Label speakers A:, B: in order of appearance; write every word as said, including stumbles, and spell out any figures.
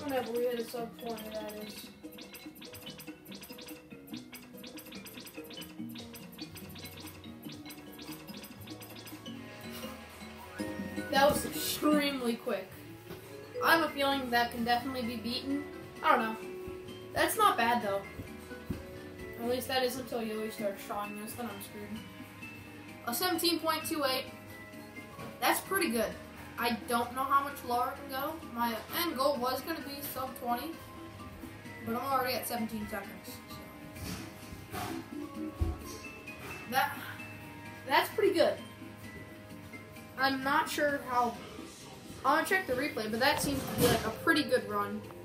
A: Whenever we hit a sub twenty, that is. That was extremely quick. I have a feeling that can definitely be beaten. I don't know. That's not bad though. At least that is until Yoey starts drawing this, then I'm screwed. A seventeen point two eight. That's pretty good. I don't know how much lower it can go. My end goal was going to be sub twenty, but I'm already at seventeen seconds. So. That that's pretty good. I'm not sure how. I'm gonna check the replay, but that seems to be like a pretty good run.